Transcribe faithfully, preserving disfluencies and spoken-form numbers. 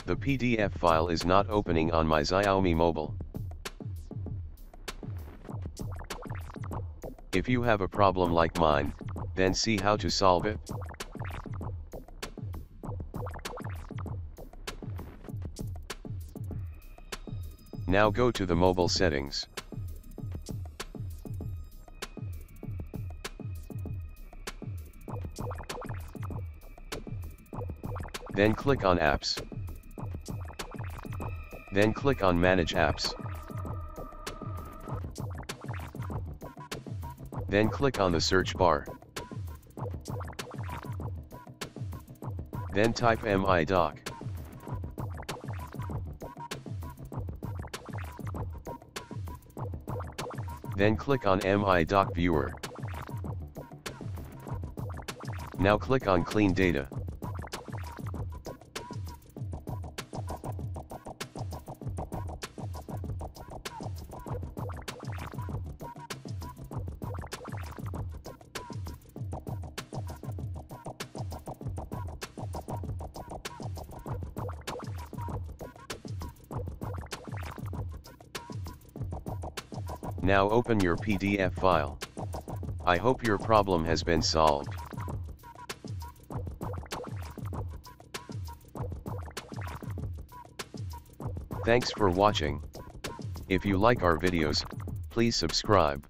The P D F file is not opening on my Xiaomi mobile. If you have a problem like mine, then see how to solve it. Now go to the mobile settings. Then click on Apps. Then click on Manage Apps. Then click on the search bar. Then type Mi Dock. Then click on Mi Dock Viewer. Now click on Clean Data. Now open your P D F file. I hope your problem has been solved. Thanks for watching. If you like our videos, please subscribe.